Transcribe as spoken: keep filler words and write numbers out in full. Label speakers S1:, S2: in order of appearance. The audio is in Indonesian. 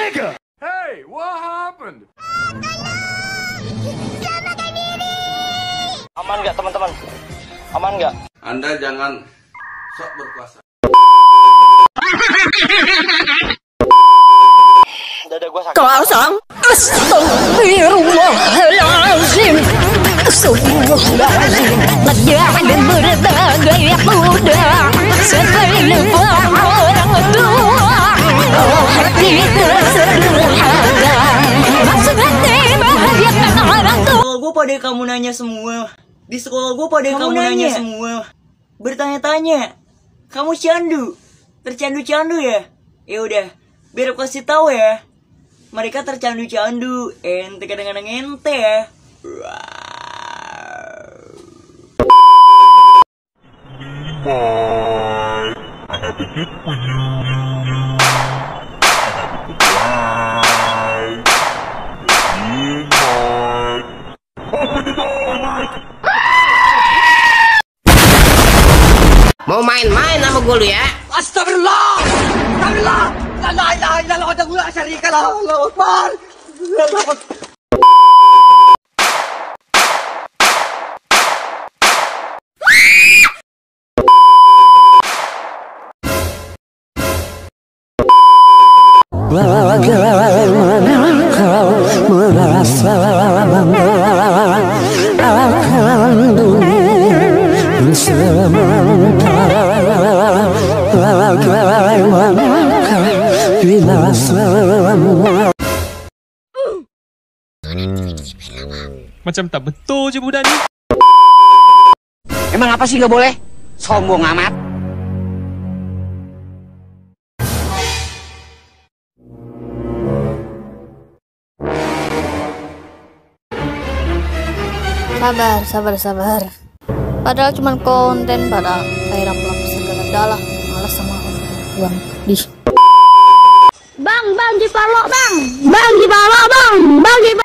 S1: nigga. Hey, what happened?
S2: Aman nggak teman-teman? Aman nggak?
S3: Anda jangan sok berkuasa.
S2: Dada gua sakit.
S4: Kosong. Astagfirullahaladzim. Astagfirullahaladzim. Jangan berbagai muda seperti orang tua. Oh, hati tersederhana. Maksud hati bahagiakan orang tua.
S5: Sekolah gue pada kamu nanya semua. Di sekolah gue pada kamu, kamu nanya. nanya semua. Bertanya-tanya. Kamu candu? Tercandu-candu ya? Ya udah, biar aku kasih tahu ya. Mereka tercandu-candu. Ente kadang-kadang ente ya.
S6: Bye. I have a gift for you.
S4: Mau main-main sama gue lu ya?
S5: Astagfirullah! Astagfirullah! La ilaha illallah wahdahu la syarika lahu, Allahu akbar.
S7: Macam tak betul je budak ni.
S4: Emang apa sih gak boleh? Sombong amat.
S8: Sabar, sabar, sabar. Padahal cuma konten pada air pelapis segala dalah. Malas sama orang di.
S9: Bang, bang Cipalo, bang. Bang Cipalo, bang. Bang Cipalo.